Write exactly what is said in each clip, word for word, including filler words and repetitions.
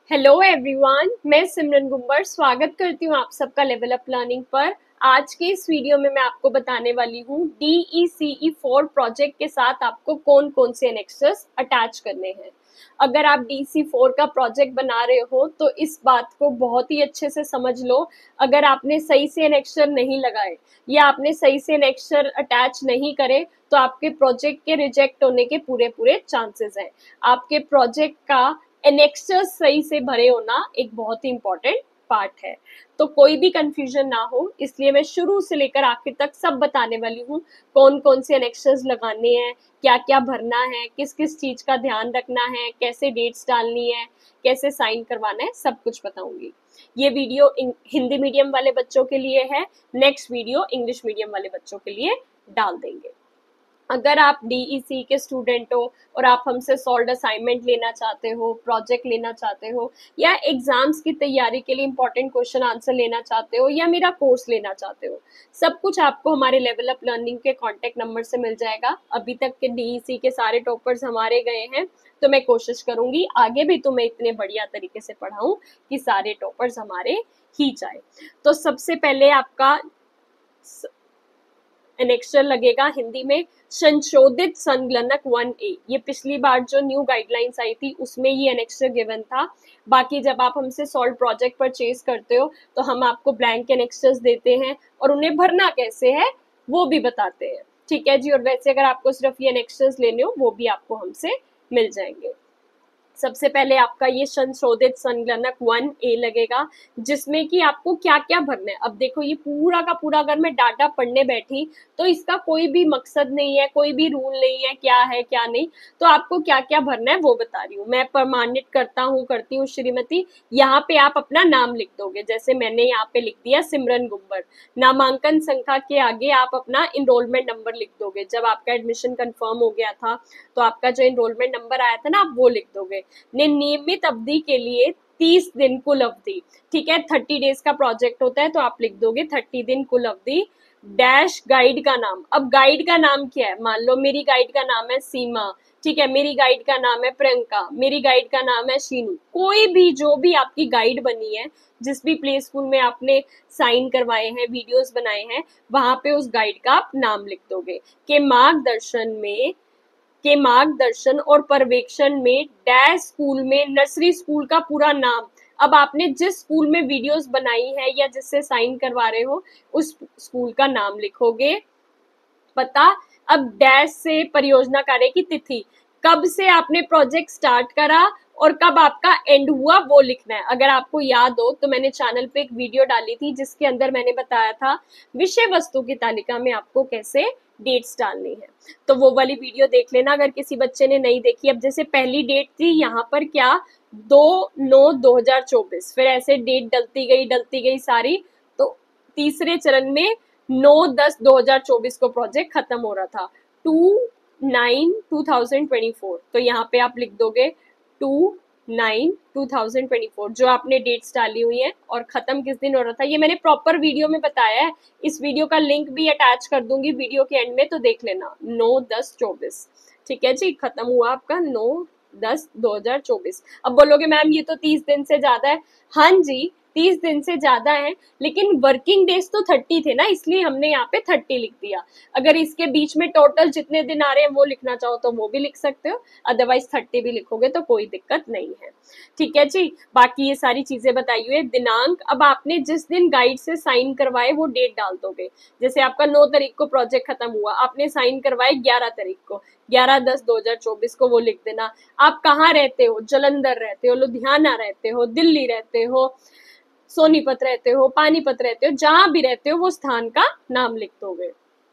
Hello everyone, मैं सिमरन गुम्बर स्वागत करती हूँ आप सबका लेवल अप लर्निंग पर। आज के इस वीडियो में मैं आपको बताने वाली हूँ D E C E four project के साथ आपको कौन कौन से एनेक्सर्स अटैच करने हैं। अगर आप डी सी फोर का प्रोजेक्ट बना रहे हो तो इस बात को बहुत ही अच्छे से समझ लो। अगर आपने सही से एनेक्सर नहीं लगाए या आपने सही से एनेक्सर अटैच नहीं करे तो आपके प्रोजेक्ट के रिजेक्ट होने के पूरे पूरे चांसेस हैं। आपके प्रोजेक्ट का एनेक्सर्स सही से भरे होना एक बहुत ही इंपॉर्टेंट पार्ट है। तो कोई भी कंफ्यूजन ना हो, इसलिए मैं शुरू से लेकर आखिर तक सब बताने वाली हूँ। कौन कौन से एनेक्सर्स लगाने हैं, क्या क्या भरना है, किस किस चीज का ध्यान रखना है, कैसे डेट्स डालनी है, कैसे साइन करवाना है, सब कुछ बताऊंगी। ये वीडियो हिंदी मीडियम वाले बच्चों के लिए है, नेक्स्ट वीडियो इंग्लिश मीडियम वाले बच्चों के लिए डाल देंगे। अगर आप डी ई सी के स्टूडेंट हो और आप हमसे सॉल्व असाइनमेंट लेना चाहते हो, प्रोजेक्ट लेना चाहते हो, या एग्जाम्स की तैयारी के लिए इंपॉर्टेंट क्वेश्चन आंसर लेना चाहते हो, या मेरा कोर्स लेना चाहते हो, सब कुछ आपको हमारे लेवल अप लर्निंग के कॉन्टेक्ट नंबर से मिल जाएगा। अभी तक के डी ई सी के सारे टॉपर्स हमारे गए हैं, तो मैं कोशिश करूंगी आगे भी तुम्हें इतने बढ़िया तरीके से पढ़ाऊं कि सारे टॉपर्स हमारे ही जाए। तो सबसे पहले आपका एनेक्सर लगेगा हिंदी में संशोधित संगलनक वन ए। ये पिछली बार जो न्यू गाइडलाइंस आई थी उसमें ये एनेक्सर गिवन था। बाकी जब आप हमसे सॉल्व प्रोजेक्ट परचेज करते हो तो हम आपको ब्लैंक एनेक्सर्स देते हैं और उन्हें भरना कैसे है वो भी बताते हैं। ठीक है जी। और वैसे अगर आपको सिर्फ ये एनेक्सर्स लेने हो वो भी आपको हमसे मिल जाएंगे। सबसे पहले आपका ये संशोधित संगलनक वन ए लगेगा, जिसमें कि आपको क्या क्या भरना है। अब देखो ये पूरा का पूरा अगर मैं डाटा पढ़ने बैठी तो इसका कोई भी मकसद नहीं है, कोई भी रूल नहीं है क्या है क्या नहीं। तो आपको क्या क्या भरना है वो बता रही हूँ। मैं प्रमाणित करता हूँ करती हूँ श्रीमती, यहाँ पे आप अपना नाम लिख दोगे। जैसे मैंने यहाँ पे लिख दिया सिमरन गुम्बर। नामांकन संख्या के आगे आप अपना इनरोलमेंट नंबर लिख दोगे। जब आपका एडमिशन कंफर्म हो गया था तो आपका जो इनरोलमेंट नंबर आया था ना, आप वो लिख दोगे। नियमित अवधि के लिए तीस दिन कुल अवधि, ठीक है, थर्टी डेज का प्रोजेक्ट होता है तो आप लिख दोगे थर्टी दिन कुल अवधि। डैश गाइड का नाम। अब गाइड का नाम क्या है, मान लो मेरी गाइड का नाम है सीमा, ठीक है, मेरी गाइड का नाम है प्रियंका, मेरी गाइड का नाम है शीनू। कोई भी जो भी आपकी गाइड बनी है, जिस भी प्ले स्कूल में आपने साइन करवाए हैं, वीडियोस बनाए हैं, वहां पे उस गाइड का आप नाम लिख दोगे। के मार्गदर्शन में के मार्गदर्शन और पर्यवेक्षण में डैश स्कूल में, नर्सरी स्कूल का पूरा नाम। अब आपने जिस स्कूल में वीडियोस बनाई है या जिससे साइन करवा रहे हो उस स्कूल का नाम लिखोगे। पता। अब डैश से परियोजना कार्य की तिथि, कब से आपने प्रोजेक्ट स्टार्ट करा और कब आपका एंड हुआ वो लिखना है। अगर आपको याद हो तो मैंने चैनल पे एक वीडियो डाली थी जिसके अंदर मैंने बताया था विषय वस्तु की तालिका में आपको कैसे डेट्स डालनी है, तो वो वाली वीडियो देख लेना अगर किसी बच्चे ने नहीं देखी। अब जैसे पहली डेट थी यहाँ पर क्या, दो नौ दो हजार चौबीस, फिर ऐसे डेट डलती गई डलती गई सारी। तो तीसरे चरण में नौ दस दो हजार चौबीस को प्रोजेक्ट खत्म हो रहा था, two nine two thousand twenty four. तो यहाँ पे आप लिख दोगे two nine two thousand twenty four, जो आपने डेट्स डाली हुई है और खत्म किस दिन हो रहा था ये मैंने प्रॉपर वीडियो में बताया है। इस वीडियो का लिंक भी अटैच कर दूंगी वीडियो के एंड में, तो देख लेना। नौ दस चौबीस, ठीक है जी, खत्म हुआ आपका नौ दस दो हजार चौबीस। अब बोलोगे मैम ये तो तीस दिन से ज्यादा है। हाँ जी, तीस दिन से ज्यादा है, लेकिन वर्किंग डेज तो थर्टी थे ना, इसलिए हमने यहाँ पे थर्टी लिख दिया। अगर इसके बीच में टोटल जितने दिन आ रहे हैं वो लिखना चाहो तो वो भी लिख सकते हो, अदरवाइज थर्टी भी लिखोगे तो कोई दिक्कत नहीं है। ठीक है जी। बाकी ये सारी चीजें बताई हुई है। दिनांक, अब आपने जिस दिन गाइड से साइन करवाए वो डेट डाल दोगे। जैसे आपका नौ तारीख को प्रोजेक्ट खत्म हुआ, आपने साइन करवाए ग्यारह तारीख को, ग्यारह दस दो हजार चौबीस को वो लिख देना। आप कहाँ रहते हो, जलंधर रहते हो, लुधियाना रहते हो, दिल्ली रहते हो, सोनीपत रहते हो, पानीपत रहते हो, जहां भी रहते हो वो स्थान का नाम लिख दोगे।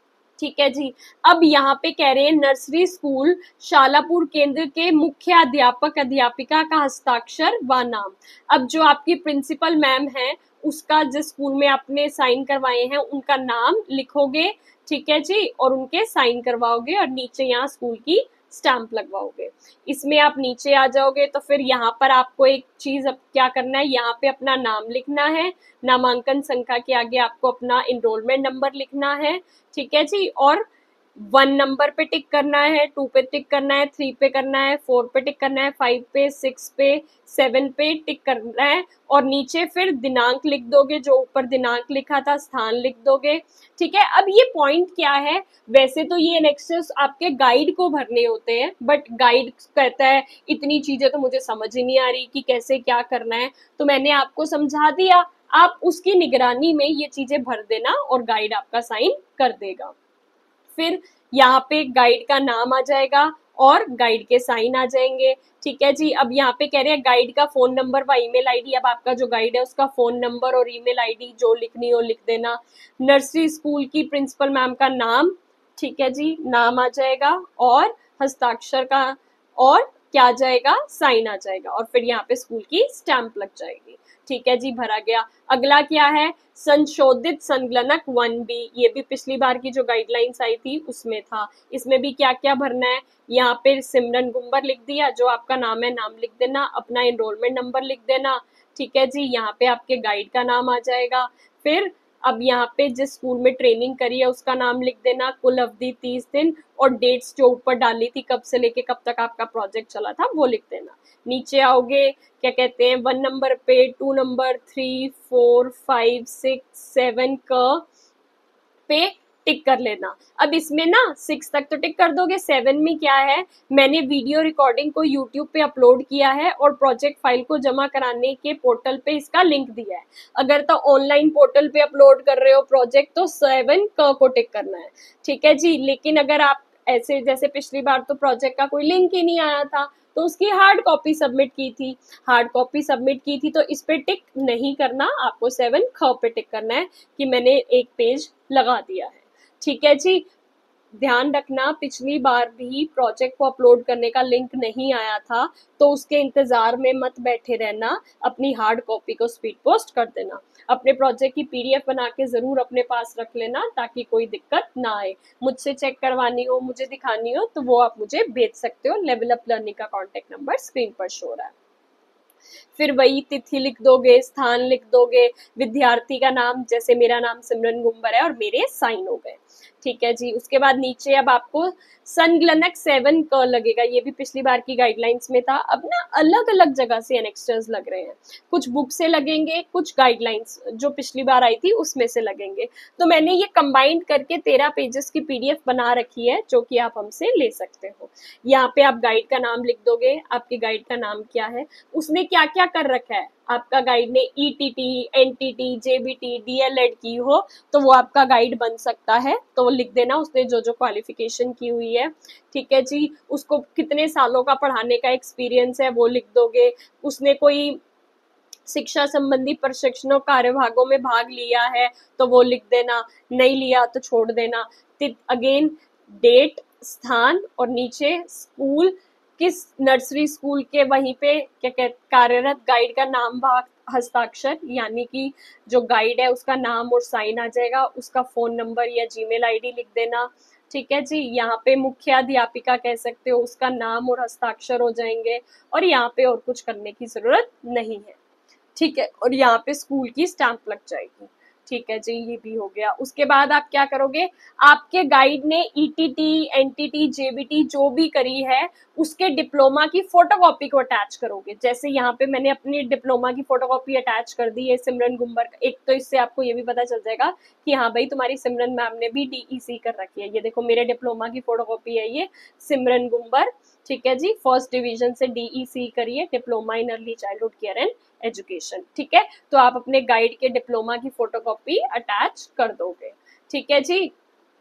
ठीक है जी। अब यहाँ पे कह रहे हैं नर्सरी स्कूल शालापुर केंद्र के मुख्य अध्यापक अध्यापिका का हस्ताक्षर व नाम। अब जो आपकी प्रिंसिपल मैम है उसका, जिस स्कूल में आपने साइन करवाए हैं उनका नाम लिखोगे, ठीक है जी, और उनके साइन करवाओगे और नीचे यहाँ स्कूल की स्टैंप लगवाओगे। इसमें आप नीचे आ जाओगे तो फिर यहाँ पर आपको एक चीज अब क्या करना है, यहाँ पे अपना नाम लिखना है, नामांकन संख्या के आगे आपको अपना इनरोलमेंट नंबर लिखना है, ठीक है जी। और वन नंबर पे टिक करना है, टू पे टिक करना है, थ्री पे करना है, फोर पे टिक करना है, फाइव पे, सिक्स पे, सेवन पे टिक करना है और नीचे फिर दिनांक लिख दोगे, जो ऊपर दिनांक लिखा था स्थान लिख दोगे। ठीक है, अब ये पॉइंट क्या है, वैसे तो ये एनेक्सेस आपके गाइड को भरने होते हैं, बट गाइड कहता है इतनी चीजें तो मुझे समझ ही नहीं आ रही कि कैसे क्या करना है, तो मैंने आपको समझा दिया, आप उसकी निगरानी में ये चीजें भर देना और गाइड आपका साइन कर देगा। फिर यहाँ पे गाइड का नाम आ जाएगा और गाइड के साइन आ जाएंगे। ठीक है जी, अब यहाँ पे कह रहे हैं गाइड का फोन नंबर व ईमेल आईडी, अब आपका जो गाइड है उसका फोन नंबर और ईमेल आईडी जो लिखनी हो लिख देना। नर्सरी स्कूल की प्रिंसिपल मैम का नाम, ठीक है जी, नाम आ जाएगा और हस्ताक्षर का और क्या आ जाएगा, साइन आ जाएगा और फिर यहाँ पे स्कूल की स्टैंप लग जाएगी। ठीक है जी, भरा गया। अगला क्या है, संशोधित संगलनक वन बी, ये भी पिछली बार की जो गाइडलाइंस आई थी उसमें था। इसमें भी क्या क्या भरना है, यहाँ पे सिमरन गुम्बर लिख दिया, जो आपका नाम है नाम लिख देना, अपना एनरोलमेंट नंबर लिख देना। ठीक है जी, यहाँ पे आपके गाइड का नाम आ जाएगा। फिर अब यहाँ पे जिस स्कूल में ट्रेनिंग करी है उसका नाम लिख देना, कुल अवधि तीस दिन और डेट्स जो ऊपर डाली थी कब से लेके कब तक आपका प्रोजेक्ट चला था वो लिख देना। नीचे आओगे, क्या कहते हैं, वन नंबर पे, two number, three, four, five, six, seven का पे टिक कर लेना। अब इसमें ना सिक्स तक तो टिक कर दोगे, सेवन में क्या है, मैंने वीडियो रिकॉर्डिंग को यूट्यूब पे अपलोड किया है और प्रोजेक्ट फाइल को जमा कराने के पोर्टल पे इसका लिंक दिया है। अगर तो ऑनलाइन पोर्टल पे अपलोड कर रहे हो प्रोजेक्ट तो सेवन क को टिक करना है। ठीक है जी, लेकिन अगर आप ऐसे जैसे पिछली बार तो प्रोजेक्ट का कोई लिंक ही नहीं आया था तो उसकी हार्ड कॉपी सबमिट की थी, हार्ड कॉपी सबमिट की थी तो इस पे टिक नहीं करना, आपको सेवन ख पे टिक करना है कि मैंने एक पेज लगा दिया है। ठीक है जी, ध्यान रखना पिछली बार भी प्रोजेक्ट को अपलोड करने का लिंक नहीं आया था तो उसके इंतजार में मत बैठे रहना, अपनी हार्ड कॉपी को स्पीड पोस्ट कर देना। अपने प्रोजेक्ट की पीडीएफ बना के जरूर अपने पास रख लेना ताकि कोई दिक्कत ना आए। मुझसे चेक करवानी हो, मुझे दिखानी हो तो वो आप मुझे भेज सकते हो। लेवल अप लर्निंग का कॉन्टेक्ट नंबर स्क्रीन पर शो रहा है। फिर वही तिथि लिख दोगे, स्थान लिख दोगे, विद्यार्थी का नाम, जैसे मेरा नाम सिमरन गुम्बर है और मेरे साइन हो गए। ठीक है जी, उसके बाद नीचे अब आपको संगलनक सेवन क लगेगा, ये भी पिछली बार की गाइडलाइंस में था। अब ना अलग अलग जगह से एनेक्स्टर्स लग रहे हैं, कुछ बुक से लगेंगे, कुछ गाइडलाइंस जो पिछली बार आई थी उसमें से लगेंगे, तो मैंने ये कंबाइंड करके तेरह पेजेस की पीडीएफ बना रखी है जो कि आप हमसे ले सकते हो। यहाँ पे आप गाइड का नाम लिख दोगे, आपके गाइड का नाम क्या है, उसने क्या क्या कर रखा है, आपका गाइड ने ईटीटी, एनटीटी, जेबीटी, डीएलएड की हो तो वो आपका गाइड बन सकता है, तो वो लिख देना उसने जो जो क्वालिफिकेशन की हुई है। ठीक है जी, उसको कितने सालों का पढ़ाने का एक्सपीरियंस है वो लिख दोगे, उसने कोई शिक्षा संबंधी प्रशिक्षणों कार्यभागों में भाग लिया है तो वो लिख देना, नहीं लिया तो छोड़ देना। अगेन डेट, स्थान और नीचे स्कूल, किस नर्सरी स्कूल के वहीं पे क्या कहते कार्यरत गाइड का नाम भाग हस्ताक्षर, यानी कि जो गाइड है उसका नाम और साइन आ जाएगा, उसका फोन नंबर या जीमेल आईडी लिख देना। ठीक है जी, यहाँ पे मुख्य अध्यापिका कह सकते हो, उसका नाम और हस्ताक्षर हो जाएंगे और यहाँ पे और कुछ करने की जरूरत नहीं है। ठीक है, और यहाँ पे स्कूल की स्टैंप लग जाएगी। ठीक है जी, ये भी हो गया। उसके बाद आप क्या करोगे, आपके गाइड ने ईटीटी, एनटीटी, जेबीटी जो भी करी है उसके डिप्लोमा की फोटोकॉपी को अटैच करोगे। जैसे यहाँ पे मैंने अपनी डिप्लोमा की फोटोकॉपी अटैच कर दी है सिमरन गुम्बर, एक तो इससे आपको ये भी पता चल जाएगा कि हाँ भाई तुम्हारी सिमरन मैम ने भी डीईसी कर रखी है। ये देखो मेरे डिप्लोमा की फोटोकॉपी है ये, सिमरन गुम्बर। ठीक है जी, फर्स्ट डिवीजन से डीईसी करिए, diploma in early childhood care and education. ठीक है, तो आप अपने गाइड के डिप्लोमा की फोटोकॉपी अटैच कर दोगे। ठीक है जी,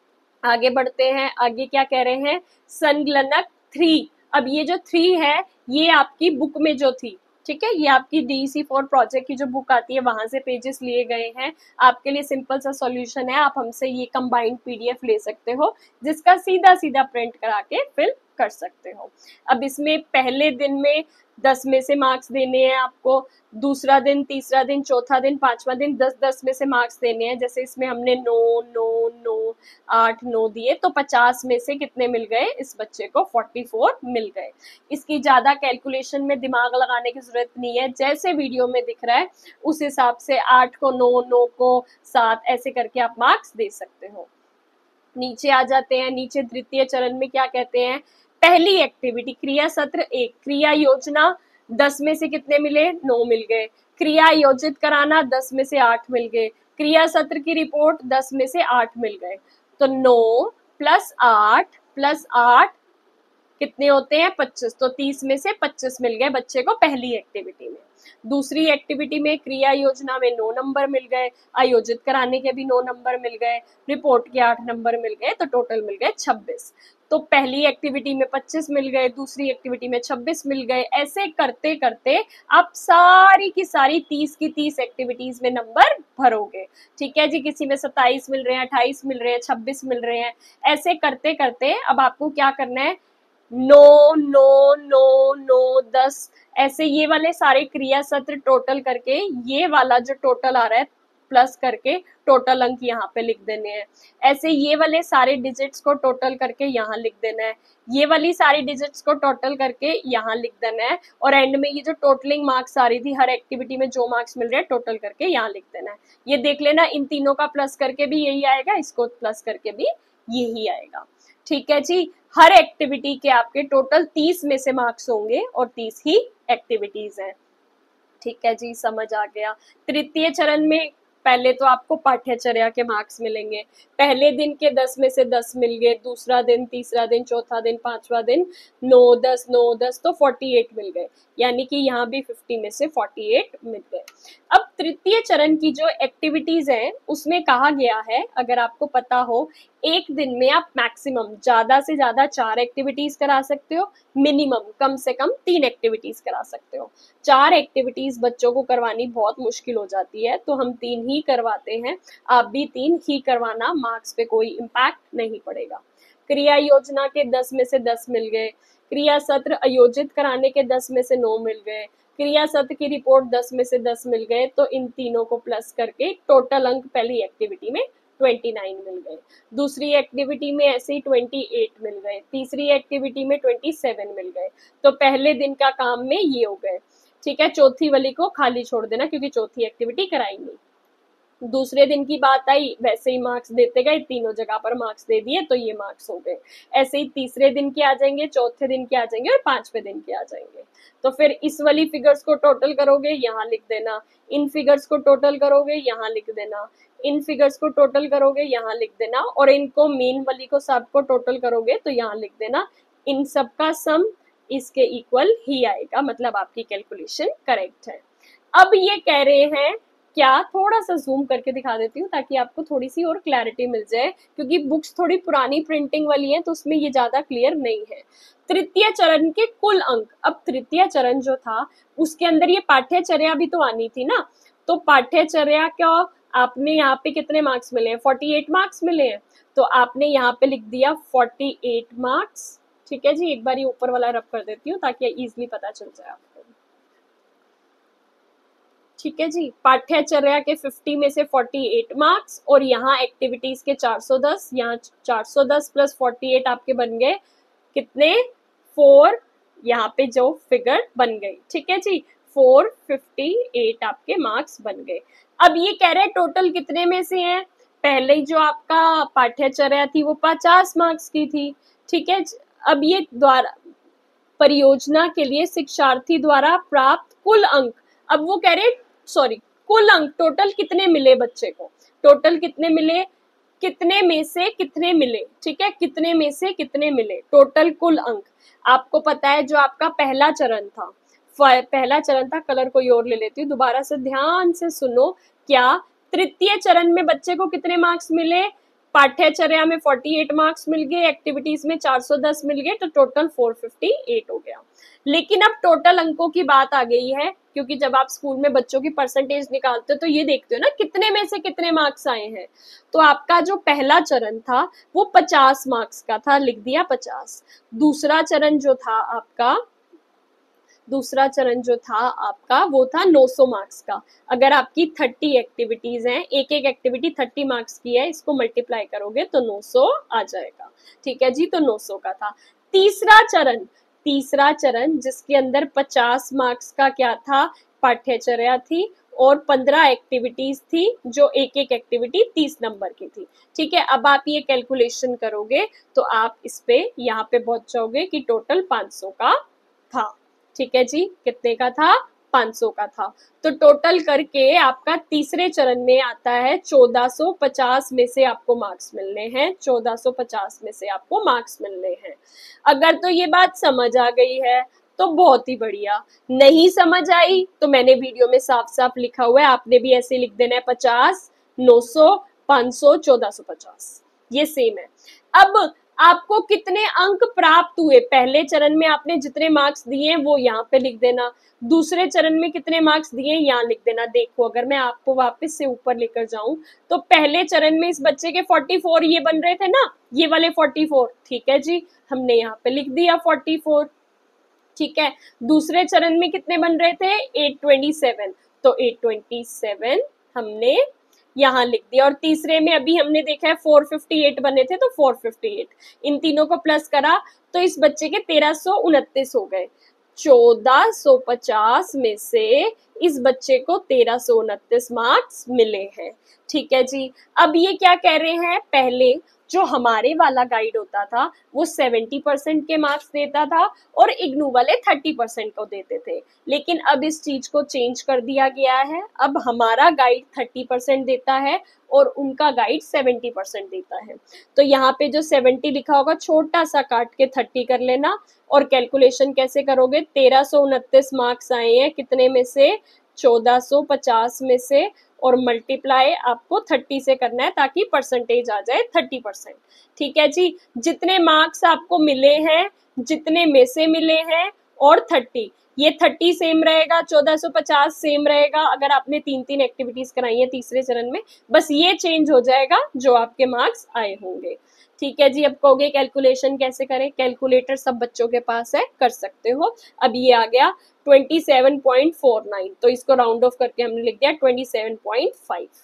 आगे बढ़ते हैं। आगे क्या कह रहे हैं, संगलनक थ्री। अब ये जो थ्री है ये आपकी बुक में जो थी, ठीक है, ये आपकी डीईसी फॉर प्रोजेक्ट की जो बुक आती है वहां से पेजेस लिए गए हैं। आपके लिए सिंपल सा सॉल्यूशन है, आप हमसे ये कंबाइंड पीडीएफ ले सकते हो जिसका सीधा सीधा प्रिंट करा के फिल कर सकते हो। अब इसमें पहले दिन में दस में से मार्क्स देने हैं आपको, दूसरा दिन, तीसरा दिन, चौथा दिन, पांचवा दिन दस दस में से मार्क्स देने हैं। जैसे इसमें हमने नौ नौ नौ आठ नौ दिए तो पचास में से कितने मिल गए, इस बच्चे को चौवालीस मिल गए। इसकी ज्यादा कैलकुलेशन में दिमाग लगाने की जरूरत नहीं है, जैसे वीडियो में दिख रहा है उस हिसाब से आठ को नौ, नौ को सात, ऐसे करके आप मार्क्स दे सकते हो। नीचे आ जाते हैं। नीचे तृतीय चरण में क्या कहते हैं, पहली एक्टिविटी क्रिया सत्र एक, क्रिया योजना दस में से कितने मिले, नौ मिल गए। क्रिया योजित कराना दस में से आठ मिल गए। क्रिया सत्र की रिपोर्ट दस में से आठ मिल गए। तो नौ प्लस आठ प्लस आठ कितने होते हैं, पच्चीस। तो तीस में से पच्चीस मिल गए बच्चे को पहली एक्टिविटी में। दूसरी एक्टिविटी में क्रिया योजना में नौ नंबर मिल गए, आयोजित कराने के भी नौ नंबर मिल गए, रिपोर्ट के आठ नंबर मिल गए, तो टोटल मिल गए छब्बीस। तो पहली एक्टिविटी में पच्चीस मिल गए, दूसरी एक्टिविटी में छब्बीस मिल गए। ऐसे करते करते आप सारी की सारी तीस की तीस एक्टिविटीज में नंबर भरोगे। ठीक है जी, किसी में सत्ताईस मिल रहे हैं, अट्ठाईस मिल रहे हैं, छब्बीस मिल रहे हैं। ऐसे करते करते अब आपको क्या करना है, नौ नौ नौ नौ दस, ऐसे ये वाले सारे क्रिया सत्र टोटल करके ये वाला जो टोटल आ रहा है प्लस करके टोटल अंक यहाँ पे लिख देने हैं। ऐसे ये वाले सारे डिजिट्स को टोटल करके यहाँ लिख देना है, ये वाली सारी डिजिट्स को टोटल करके यहाँ लिख देना है, और एंड में ये जो टोटलिंग मार्क्स आ रही थी हर एक्टिविटी में जो मार्क्स मिल रहे हैं टोटल करके यहाँ लिख देना है। ये देख लेना, इन तीनों का प्लस करके भी यही आएगा, इसको प्लस करके भी यही आएगा। ठीक है जी, हर एक्टिविटी के आपके टोटल तीस में से मार्क्स होंगे और तीस ही एक्टिविटीज हैं। ठीक है जी, समझ आ गया। तृतीय चरण में पहले तो आपको पाठ्यचर्या के मार्क्स मिलेंगे। पहले दिन के दस में से दस मिल गए, दूसरा दिन, तीसरा दिन, चौथा दिन, पांचवा दिन, नौ दस नौ दस तो अड़तालीस मिल गए, यानी कि यहाँ भी पचास में से अड़तालीस मिल गए। अब तृतीय चरण की जो एक्टिविटीज हैं उसमें कहा गया है, अगर आपको पता हो, एक दिन में आप मैक्सिमम ज्यादा से ज्यादा चार एक्टिविटीज करा सकते हो, मिनिमम कम से कम तीन एक्टिविटीज करा सकते हो। चार एक्टिविटीज बच्चों को करवानी बहुत मुश्किल हो जाती है, तो हम तीन ही करवाते हैं। आप भी तीन ही करवाना, मार्क्स पे कोई इम्पैक्ट नहीं पड़ेगा। क्रिया योजना के दस में से दस मिल गए, क्रिया सत्र आयोजित कराने के दस में से नौ मिल गए, क्रिया सत्र की रिपोर्ट दस में से दस मिल गए, तो इन तीनों को प्लस करके टोटल अंक पहली एक्टिविटी में उनतीस मिल गए। दूसरी एक्टिविटी में ऐसे ही अट्ठाईस मिल गए, तीसरी एक्टिविटी में सत्ताईस मिल गए। तो पहले दिन का काम में ये हो गए। ठीक है, चौथी वाली को खाली छोड़ देना क्योंकि चौथी एक्टिविटी कराएंगे। दूसरे दिन की बात आई, वैसे ही मार्क्स देते गए, तीनों जगह पर मार्क्स दे दिए तो ये मार्क्स हो गए। ऐसे ही तीसरे दिन के आ जाएंगे, चौथे दिन के आ जाएंगे और पांचवें दिन के आ जाएंगे। तो फिर इस वाली फिगर्स को टोटल करोगे, यहाँ लिख देना। इन फिगर्स को टोटल करोगे, यहाँ लिख देना। इन फिगर्स को टोटल करोगे, यहाँ लिख देना। और इनको मेन वाली को सबको टोटल करोगे तो यहाँ लिख देना। इन सब का सम इसके इक्वल ही आएगा, मतलब आपकी कैलकुलेशन करेक्ट है। अब ये कह रहे हैं क्या, थोड़ा सा जूम करके दिखा देती हूँ ताकि आपको थोड़ी सी और क्लैरिटी मिल जाए, क्योंकि बुक्स थोड़ी पुरानी प्रिंटिंग वाली है तो उसमें ये ज्यादा क्लियर नहीं है। तृतीय चरण के कुल अंक, अब तृतीय चरण जो था उसके अंदर ये पाठ्यचर्या भी तो आनी थी ना, तो पाठ्यचर्या का आपने यहाँ पे कितने मार्क्स मिले हैं, अड़तालीस मार्क्स मिले हैं, तो आपने यहाँ पे लिख दिया अड़तालीस मार्क्स। ठीक है जी, एक बार ये ऊपर वाला रब कर देती हूँ ताकि इजीली पता चल जाए आपको। ठीक है जी, पाठ्यचर्या के पचास में से अड़तालीस मार्क्स और यहाँ एक्टिविटीज के चार सौ दस, यहाँ चार सौ दस प्लस अड़तालीस आपके बन गए कितने, फोर, यहाँ पे जो फिगर बन गई। ठीक है जी, चार सौ अट्ठावन आपके मार्क्स बन गए। अब ये कह रहे हैं टोटल कितने में से हैं, पहले जो आपका पाठ्यचर्या थी वो पचास मार्क्स की थी। ठीक है, अब ये द्वारा परियोजना के लिए शिक्षार्थी द्वारा प्राप्त कुल अंक, अब वो कह रहे सॉरी कुल अंक टोटल कितने मिले बच्चे को, टोटल कितने मिले, कितने में से कितने मिले। ठीक है, कितने में से कितने मिले, टोटल कुल अंक। आपको पता है जो आपका पहला चरण था, पहला चरण था, कलर कोई और ले लेती हूँ, दोबारा से ध्यान से सुनो। क्या तृतीय चरण में बच्चे को कितने मार्क्स मिले, पाठ्यचर्या में अड़तालीस मार्क्स मिल गए, एक्टिविटीज में चार सौ दस मिल गए, तो टोटल चार सौ अट्ठावन हो गया। लेकिन अब टोटल अंकों की बात आ गई है, क्योंकि जब आप स्कूल में बच्चों की परसेंटेज निकालते हो तो ये देखते हो ना कितने में से कितने मार्क्स आए हैं। तो आपका जो पहला चरण था वो पचास मार्क्स का था, लिख दिया पचास। दूसरा चरण जो था आपका दूसरा चरण जो था आपका वो था नौ सौ मार्क्स का। अगर आपकी तीस एक्टिविटीज हैं, एक एक एक्टिविटी तीस मार्क्स की है, इसको मल्टीप्लाई करोगे तो नौ सौ आ जाएगा। ठीक है जी, तो नौ सौ का था। तीसरा चरण तीसरा चरण जिसके अंदर पचास मार्क्स का क्या था, पाठ्यचर्या थी, और पंद्रह एक्टिविटीज थी जो एक एक एक्टिविटी तीस नंबर की थी। ठीक है, अब आप ये कैलकुलेशन करोगे तो आप इस पे यहाँ पे पहुंच जाओगे कि टोटल पाँच सौ का था। ठीक है जी, कितने का था? पाँच सौ का था। तो टोटल करके आपका तीसरे चरण में आता है चौदह सौ पचास में से आपको मार्क्स मिलने हैं, चौदह सौ पचास में से आपको मार्क्स मिलने हैं। अगर तो ये बात समझ आ गई है तो बहुत ही बढ़िया, नहीं समझ आई तो मैंने वीडियो में साफ साफ लिखा हुआ है, आपने भी ऐसे लिख देना है पचास, नौ सौ, पाँच सौ, चौदह सौ पचास, ये सेम है। अब आपको कितने अंक प्राप्त हुए, पहले चरण में आपने जितने मार्क्स दिए वो यहाँ पे लिख देना, दूसरे चरण में कितने मार्क्स दिए यहाँ लिख देना। देखो अगर मैं आपको वापस से ऊपर लेकर जाऊं तो पहले चरण में इस बच्चे के चौवालीस ये बन रहे थे ना, ये वाले चौवालीस, ठीक है जी, हमने यहाँ पे लिख दिया चौवालीस। ठीक है, दूसरे चरण में कितने बन रहे थे? आठ सौ सत्ताईस, तो आठ सौ सत्ताईस हमने यहाँ लिख दिया। और तीसरे में अभी हमने देखा है चार सौ अट्ठावन बने थे तो चार सौ अट्ठावन, इन तीनों को प्लस करा तो इस बच्चे के तेरह सौ उनतीस हो गए। चौदह सौ पचास में से इस बच्चे को तेरह सौ उनतीस मार्क्स मिले हैं। ठीक है जी, अब ये क्या कह रहे हैं, पहले जो हमारे वाला गाइड होता था वो सत्तर परसेंट के मार्क्स देता था और इग्नू वाले तीस परसेंट को देते थे, लेकिन अब इस चीज को चेंज कर दिया गया है। अब हमारा गाइड तीस परसेंट देता है और उनका गाइड सत्तर परसेंट देता है। तो यहाँ पे जो सत्तर लिखा होगा छोटा सा काट के तीस कर लेना। और कैलकुलेशन कैसे करोगे, तेरह सौ उनतीस मार्क्स आए हैं कितने में से, चौदह सौ पचास में से, और मल्टीप्लाई आपको तीस से करना है ताकि परसेंटेज आ जाए तीस परसेंट। ठीक है जी, जितने मार्क्स आपको मिले हैं, जितने में से मिले हैं और तीस, ये तीस सेम रहेगा, चौदह सौ पचास सेम रहेगा अगर आपने तीन तीन एक्टिविटीज कराई है तीसरे चरण में, बस ये चेंज हो जाएगा जो आपके मार्क्स आए होंगे। ठीक है जी, अब कहोगे कैलकुलेशन कैसे करें, कैलकुलेटर सब बच्चों के पास है, कर सकते हो। अब ये आ गया सत्ताईस पॉइंट चार नौ, तो इसको राउंड ऑफ करके हमने लिख दिया सत्ताईस पॉइंट पाँच।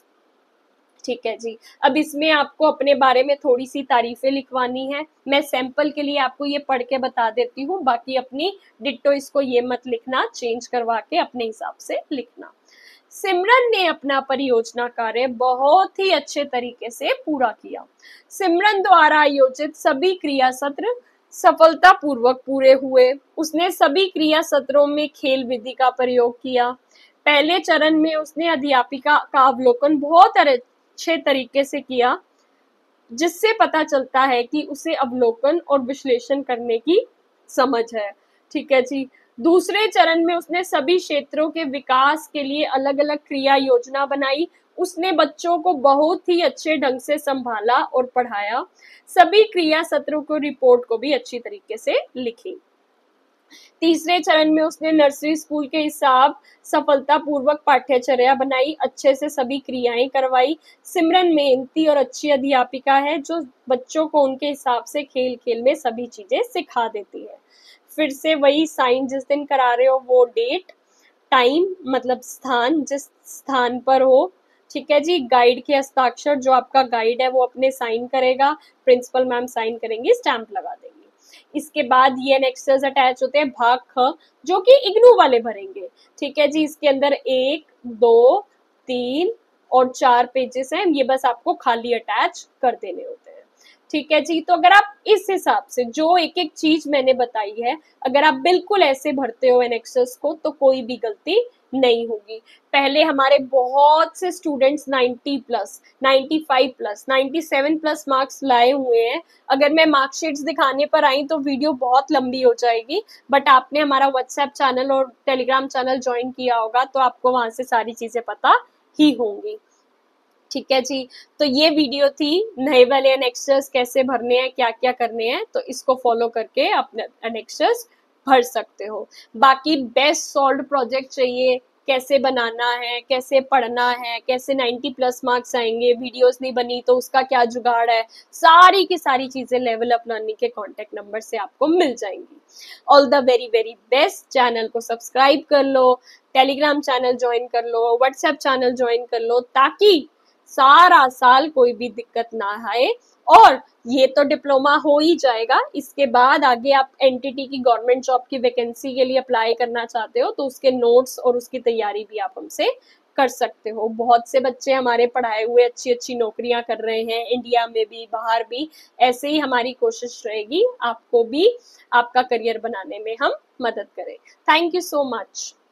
ठीक है जी, अब इसमें आपको अपने बारे में थोड़ी सी तारीफें लिखवानी है। मैं सैंपल के लिए आपको ये पढ़ के बता देती हूँ, बाकी अपनी डिट्टो इसको ये मत लिखना, चेंज करवा के अपने हिसाब से लिखना। सिमरन ने अपना परियोजना कार्य बहुत ही अच्छे तरीके से पूरा किया। सिमरन द्वारा आयोजित सभी क्रिया सत्र सफलता पूर्वक पूरे हुए। उसने सभी क्रिया सत्रों में खेल विधि का प्रयोग किया। पहले चरण में उसने अध्यापिका का अवलोकन बहुत अच्छे तरीके से किया, जिससे पता चलता है कि उसे अवलोकन और विश्लेषण करने की समझ है। ठीक है जी, दूसरे चरण में उसने सभी क्षेत्रों के विकास के लिए अलग अलग क्रिया योजना बनाई। उसने बच्चों को बहुत ही अच्छे ढंग से संभाला और पढ़ाया। सभी क्रिया सत्रों को रिपोर्ट को भी अच्छी तरीके से लिखी। तीसरे चरण में उसने नर्सरी स्कूल के हिसाब सफलतापूर्वक पाठ्यचर्या बनाई, अच्छे से सभी क्रियाएं करवाई। सिमरन मेहनती और अच्छी अध्यापिका है जो बच्चों को उनके हिसाब से खेल खेल में सभी चीजें सिखा देती है। फिर से वही साइन जिस दिन करा रहे हो वो डेट, टाइम मतलब स्थान जिस स्थान पर हो। ठीक है जी, गाइड के हस्ताक्षर, जो आपका गाइड है वो अपने साइन करेगा, प्रिंसिपल मैम साइन करेंगी, स्टैंप लगा देंगे। इसके बाद ये नेक्स्टर्स अटैच होते हैं भाग ख, जो कि इग्नू वाले भरेंगे। ठीक है जी, इसके अंदर एक, दो, तीन और चार पेजेस हैं, ये बस आपको खाली अटैच कर देने होते हैं। ठीक है जी, तो अगर आप इस हिसाब से जो एक एक चीज मैंने बताई है, अगर आप बिल्कुल ऐसे भरते हो एनेक्सर्स को तो कोई भी गलती नहीं होगी। पहले हमारे बहुत से स्टूडेंट्स नब्बे प्लस, पचानवे प्लस, सत्तानवे प्लस मार्क्स लाए हुए हैं। अगर मैं मार्कशीट्स दिखाने पर आई तो वीडियो बहुत लंबी हो जाएगी, बट आपने हमारा व्हाट्सएप चैनल और टेलीग्राम चैनल ज्वाइन किया होगा तो आपको वहां से सारी चीजें पता ही होंगी। ठीक है जी, तो ये वीडियो थी नए वाले एनेक्सर्स कैसे भरने हैं, क्या क्या करने हैं, तो इसको फॉलो करके अपने एनेक्सर्स भर सकते हो। बाकी बेस्ट सॉल्व्ड प्रोजेक्ट चाहिए, कैसे बनाना है, कैसे पढ़ना है, कैसे नब्बे प्लस मार्क्स आएंगे, वीडियोस नहीं बनी तो उसका क्या जुगाड़ है, सारी की सारी चीजें लेवल अप लर्निंग के कांटेक्ट नंबर से आपको मिल जाएंगी। All the very very best. Channel को सब्सक्राइब कर लो, टेलीग्राम चैनल ज्वाइन कर लो, व्हाट्सएप चैनल ज्वाइन कर लो, ताकि सारा साल कोई भी दिक्कत ना आए। और ये तो डिप्लोमा हो ही जाएगा, इसके बाद आगे आप एनटीटी की गवर्नमेंट जॉब की वैकेंसी के लिए अप्लाई करना चाहते हो तो उसके नोट्स और उसकी तैयारी भी आप हमसे कर सकते हो। बहुत से बच्चे हमारे पढ़ाए हुए अच्छी अच्छी नौकरियां कर रहे हैं, इंडिया में भी बाहर भी। ऐसे ही हमारी कोशिश रहेगी आपको भी आपका करियर बनाने में हम मदद करें। Thank you so much.